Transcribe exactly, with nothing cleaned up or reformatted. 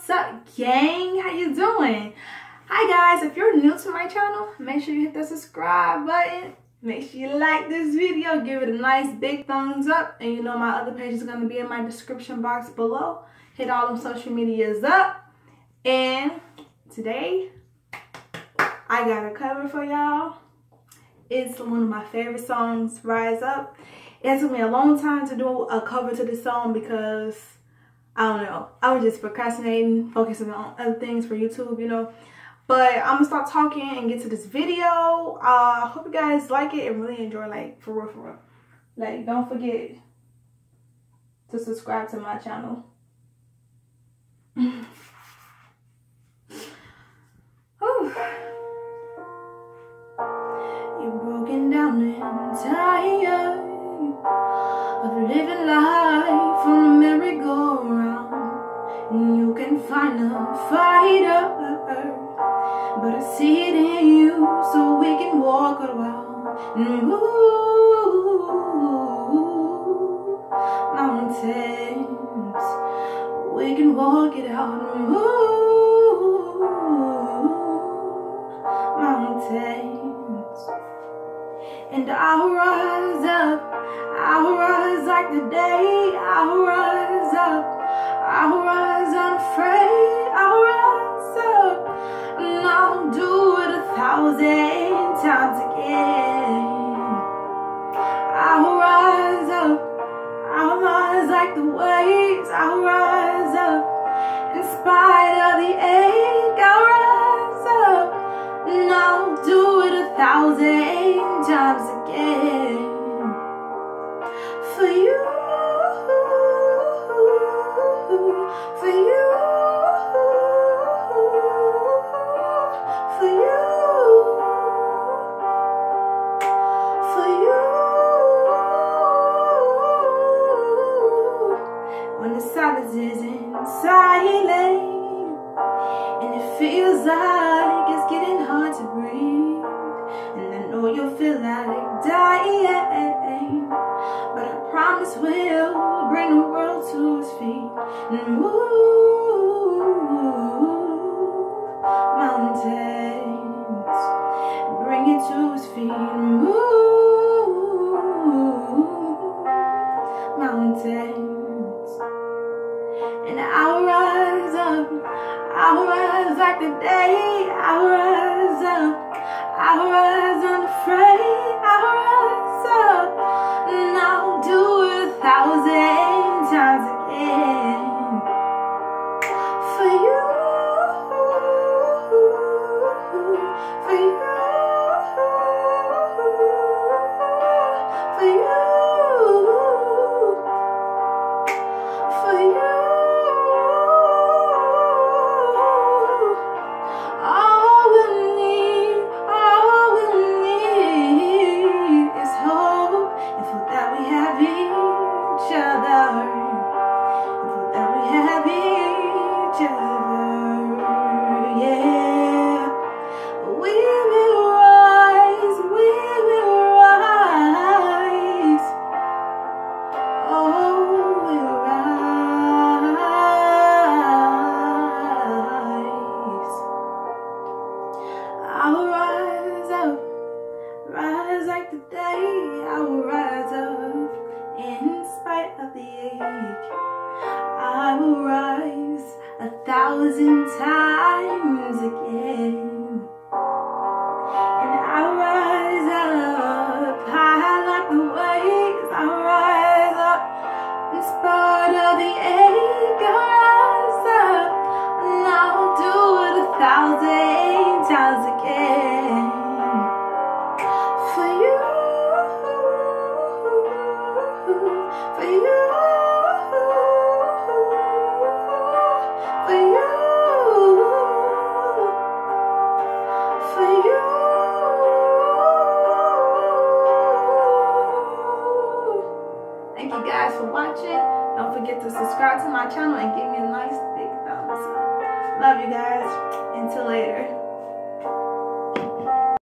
What's up, gang? How you doing? Hi guys, if you're new to my channel, make sure you hit the subscribe button. Make sure you like this video, give it a nice big thumbs up, and you know my other page is going to be in my description box below. Hit all them social medias up. And today I got a cover for y'all. It's one of my favorite songs, Rise Up. It took me a long time to do a cover to this song because I don't know, I was just procrastinating, focusing on other things for YouTube, you know. But I'm gonna stop talking and get to this video. I uh, hope you guys like it and really enjoy, like, for real, for real. Like, don't forget to subscribe to my channel. You're broken down and tired of living life on a merry-go-round, and you can find a fighter, but I see it in you, so we can walk around and move mountains. We can walk it out and move mountains. And I'll rise up, I'll rise like the day, I'll rise up, I'll rise unafraid, I'll rise up, and I'll do it a thousand times again. I'll rise up, I'll rise like the waves, I'll rise up, in spite of the ache, I'll rise up, and I'll do it a thousand times again. For you, for you, for you, for you. When the silence isn't silent and it feels like it's getting hard to breathe, and I know you'll feel like dying, but I promise we'll bring the world to its feet and move mountains. Bring it to its feet and move mountains. And I'll rise up, I'll rise like the day, I'll rise up, I'll rise unafraid, I'll rise up, and I'll do it a thousand times again. For you, for you, for you, for you. All we need, all we need is hope, and for that we have each other, and for that we have each other, yeah. We will rise, we will rise, oh, we'll rise. I'll rise up, rise like the day, I'll rise up, in spite of the ache. I will rise a thousand times again. And I'll rise up, high like the waves, I'll rise up, in spite of the ache, I'll rise up, and I'll do it a thousand times again. For you, for you, for you, for you. Thank you guys for watching. Don't forget to subscribe to my channel and give me a nice big thumbs up. Love you guys. Until later.